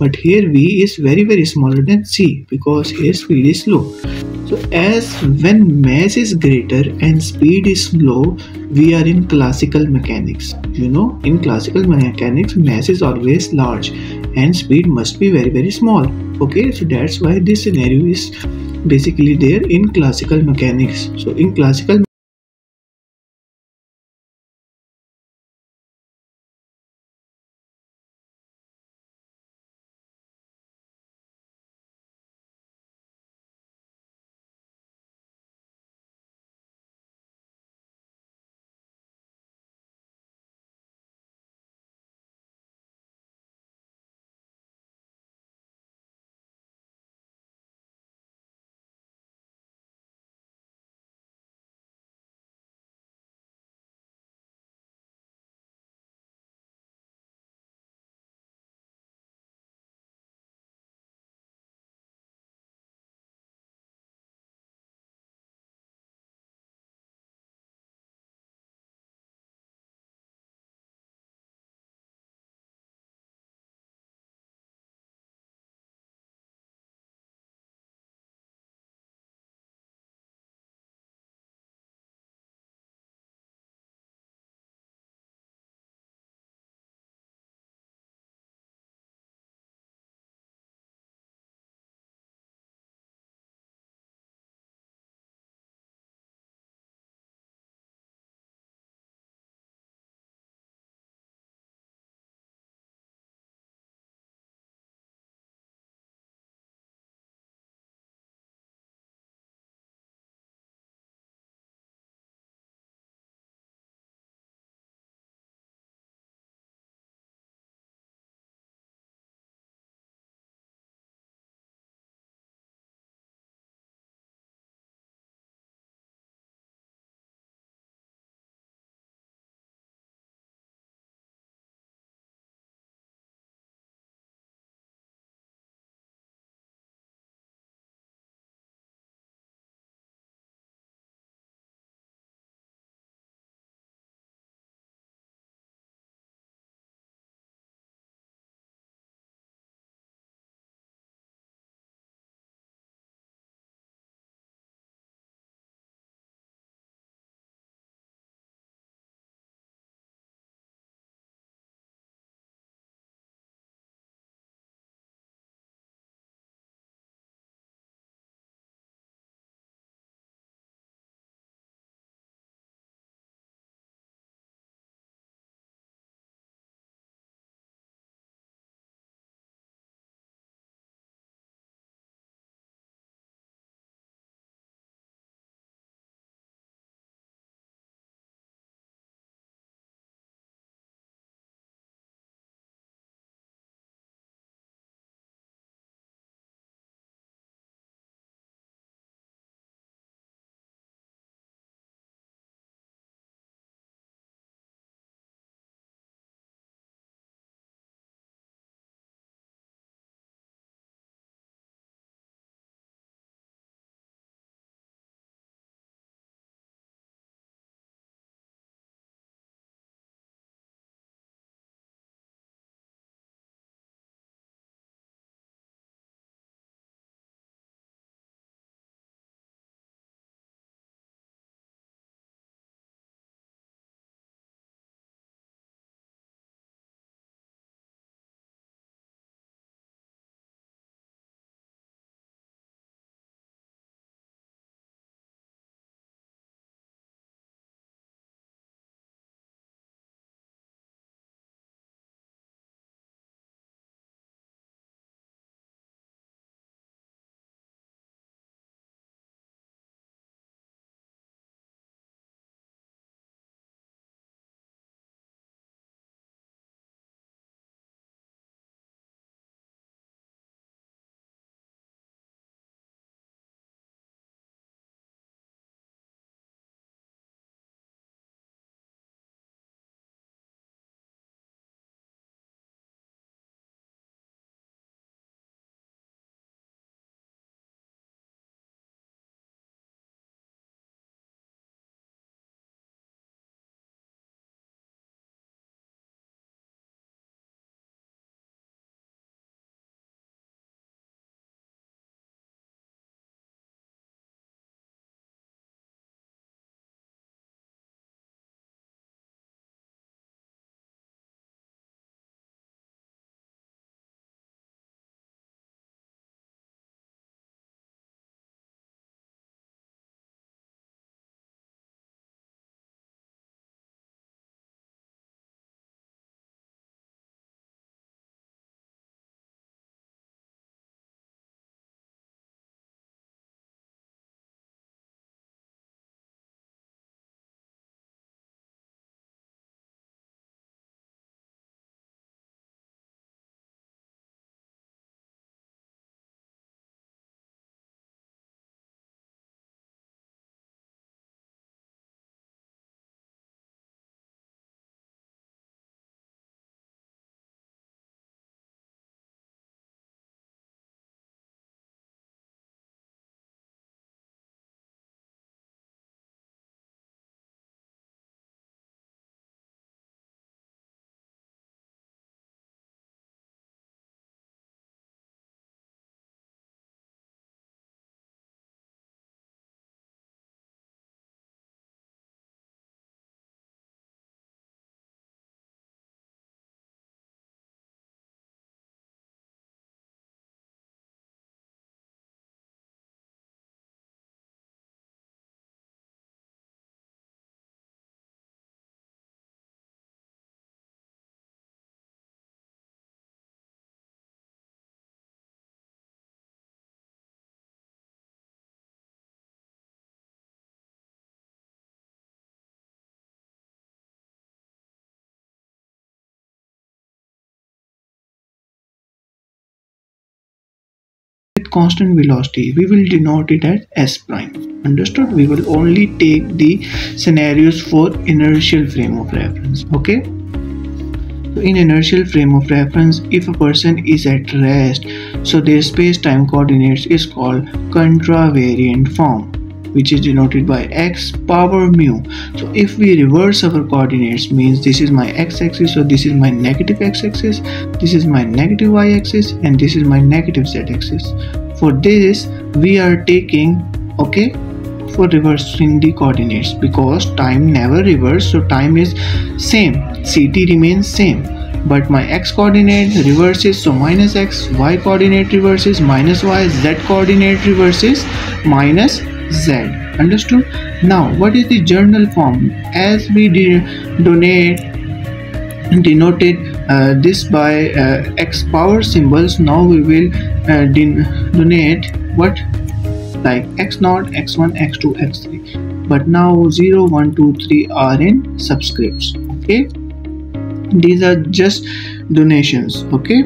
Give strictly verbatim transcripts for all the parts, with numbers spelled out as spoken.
but here v is very very smaller than c because here speed is slow. So as when mass is greater and speed is slow, we are in classical mechanics. You know, in classical mechanics, mass is always large and speed must be very very small. Okay, so that's why this scenario is basically there in classical mechanics. So in classical constant velocity, we will denote it as S prime. Understood? We will only take the scenarios for inertial frame of reference. Okay. So in inertial frame of reference, if a person is at rest, so their space-time coordinates is called contravariant form, which is denoted by x power mu. So if we reverse our coordinates, means this is my x-axis, so this is my negative x-axis, this is my negative y-axis, and this is my negative z-axis. For this, we are taking, okay, for reversing the coordinates, because time never reverse, so time is same, ct remains same, but my x coordinate reverses, so minus x, y coordinate reverses minus y, z coordinate reverses minus z. Understood? Now what is the journal form? As we de donate denoted uh, this by uh, x power symbols, now we will uh, donate what, like x naught, x one, x two, x three, but now zero, one, two, three are in subscripts. Okay, these are just donations. Okay,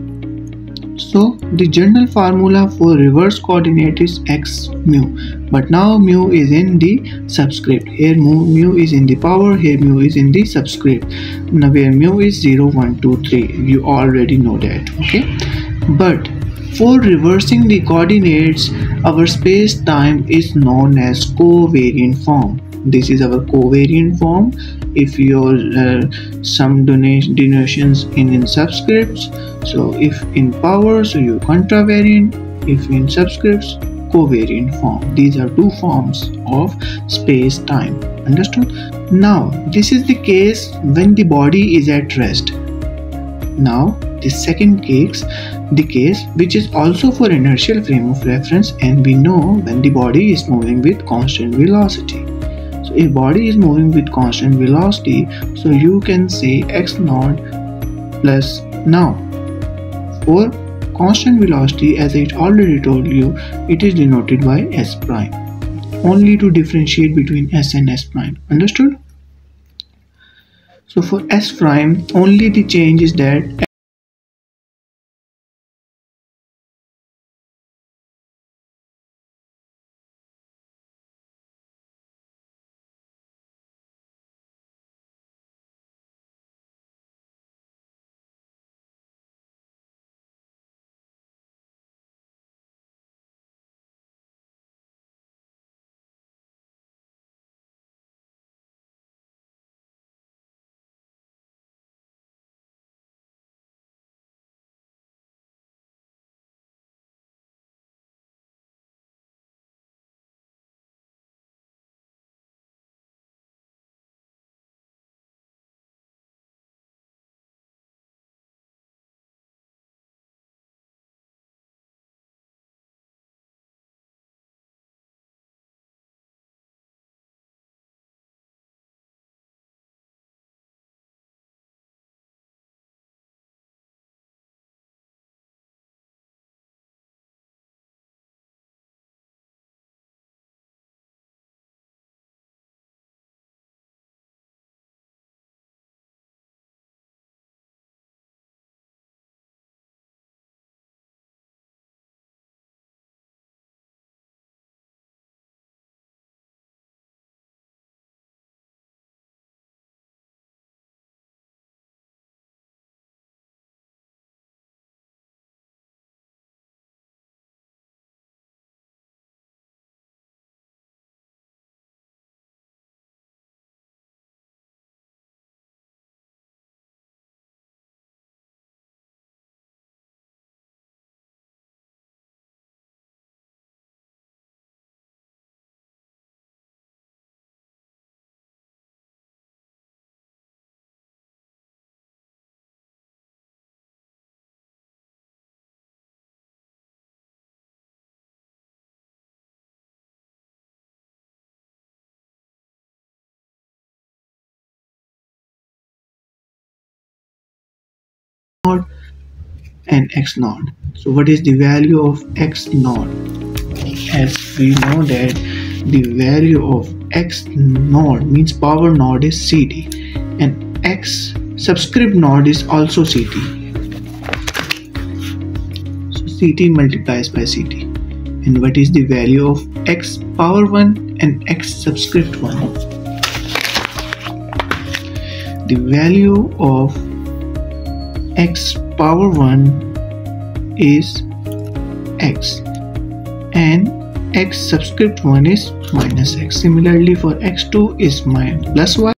so the general formula for reverse coordinate is x mu, but now mu is in the subscript. Here mu, mu is in the power, here mu is in the subscript. Now where mu is zero, one, two, three, you already know that. Okay, but for reversing the coordinates, our space-time is known as covariant form. This is our covariant form. If your uh, some donation denotations in, in subscripts, so if in power, so you contravariant, if in subscripts, covariant form. These are two forms of space-time. Understood? Now this is the case when the body is at rest. Now the second case, the case which is also for inertial frame of reference, and we know when the body is moving with constant velocity. So if body is moving with constant velocity, so you can say x naught plus, now for constant velocity, as I already told you, it is denoted by s prime, only to differentiate between s and s prime. Understood? So for s prime, only the change is that naught and x naught. So what is the value of x naught? As we know that the value of x naught means power naught is ct, and x subscript naught is also ct. So ct multiplies by ct. And what is the value of x power one and x subscript one? The value of x power one is x and x subscript one is minus x. Similarly for x two is minus plus y.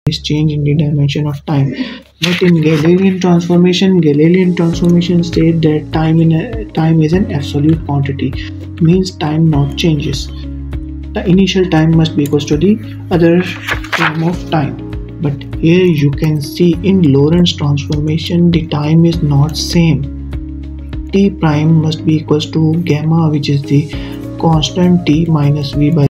is change in the dimension of time. But in Galilean transformation, Galilean transformation state that time in a, time is an absolute quantity, means time not changes. The initial time must be equals to the other term of time. But here you can see in Lorentz transformation the time is not same. T prime must be equals to gamma, which is the constant t minus v by